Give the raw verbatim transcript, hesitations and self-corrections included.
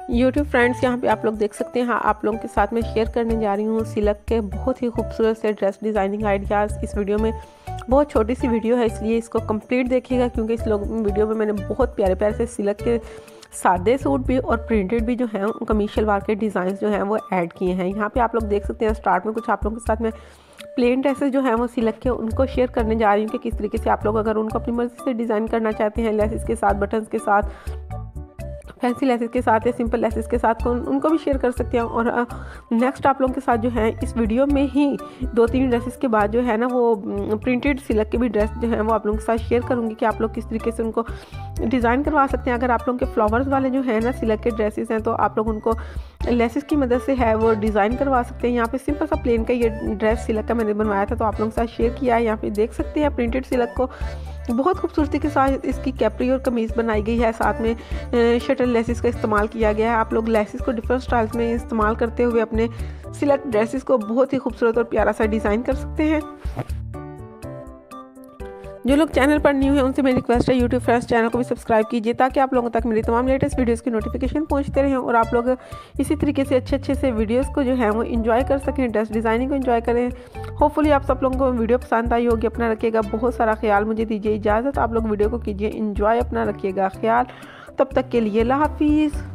YouTube friends, यहाँ पे आप लोग देख सकते हैं। हाँ, आप लोगों के साथ में शेयर करने जा रही हूँ सिल्क के बहुत ही खूबसूरत से ड्रेस डिज़ाइनिंग आइडियाज़। इस वीडियो में बहुत छोटी सी वीडियो है, इसलिए इसको कंप्लीट देखिएगा, क्योंकि इस लोग वीडियो में मैंने बहुत प्यारे प्यारे से सिल्क के सादे सूट भी और प्रिंटेड भी जो हैं कमीज शलवार के डिज़ाइन जो हैं वो ऐड किए हैं। यहाँ पे आप लोग देख सकते हैं स्टार्ट में कुछ आप लोगों के साथ में प्लेन ड्रेसेस जो हैं वो सिल्क के उनको शेयर करने जा रही हूँ कि किस तरीके से आप लोग अगर उनको अपनी मर्ज़ी से डिज़ाइन करना चाहते हैं, लेसेस के साथ, बटन्स के साथ, फैंसी लेसेस के साथ या सिंपल लेसेस के साथ उन, उनको भी शेयर कर सकते हैं। और नेक्स्ट आप लोगों के साथ जो है इस वीडियो में ही दो तीन ड्रेसेस के बाद जो है ना वो प्रिंटेड सिल्क के भी ड्रेस जो है वो आप लोगों के साथ शेयर करूँगी कि आप लोग किस तरीके से उनको डिज़ाइन करवा सकते हैं। अगर आप लोगों के फ्लावर्स वाले जो है ना सिल्क के ड्रेसेस हैं तो आप लोग उनको लेसेस की मदद से है वो डिज़ाइन करवा सकते हैं। यहाँ पे सिंपल सा प्लेन का ये ड्रेस सिल्क का मैंने बनवाया था तो आप लोगों के साथ शेयर किया है। यहाँ पे देख सकते हैं प्रिंटेड सिल्क को बहुत खूबसूरती के साथ इसकी कैपरी और कमीज़ बनाई गई है, साथ में शटल लेसेस का इस्तेमाल किया गया है। आप लोग लेसेस को डिफरेंट स्टाइल्स में इस्तेमाल करते हुए अपने सिल्क ड्रेसेस को बहुत ही खूबसूरत और प्यारा सा डिज़ाइन कर सकते हैं। जो लोग चैनल पर न्यू हैं उनसे मेरी रिक्वेस्ट है, यूट्यूब फ्रेंड्स चैनल को भी सब्सक्राइब कीजिए ताकि आप लोगों तक मेरी तमाम लेटेस्ट वीडियोस की नोटिफिकेशन पहुंचते रहें और आप लोग इसी तरीके से अच्छे अच्छे से वीडियोस को जो है वो एंजॉय कर सकें, ड्रेस डिज़ाइनिंग को एंजॉय करें। होपफुली आप सब लोगों को वीडियो पसंद आई होगी। अपना रखिएगा बहुत सारा ख्याल, मुझे दीजिए इजाज़त। आप लोग वीडियो को कीजिए एंजॉय, अपना रखिएगा ख्याल। तब तक के लिए अल्लाह हाफिज़।